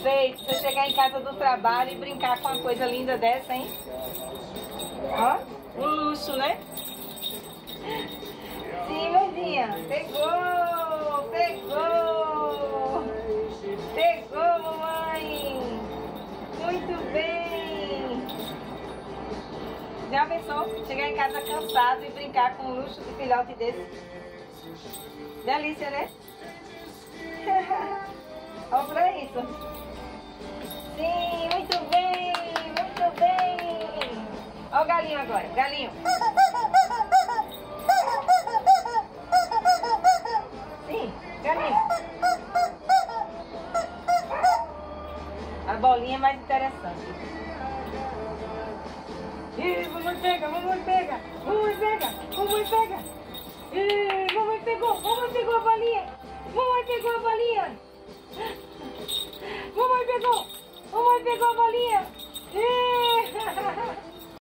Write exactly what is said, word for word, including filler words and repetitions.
Perfeito. Você chegar em casa do trabalho e brincar com uma coisa linda dessa, hein? Ó, um luxo, né? Sim, Lurdinha. Pegou! Pegou! Pegou, mamãe! Muito bem! Já pensou? Chegar em casa cansado e brincar com um luxo de filhote desse? Delícia, né? Olha pra isso. Sim, muito bem, muito bem. Olha o galinho agora, galinho. Sim, galinho. A bolinha é mais interessante. Ih, mamãe pega, mamãe pega, mamãe pega, mamãe pega. Ih, mamãe pegou, mamãe pegou a bolinha. Mamãe pegou a bolinha. Mamãe pegou, mamãe pegou a bolinha. Ih.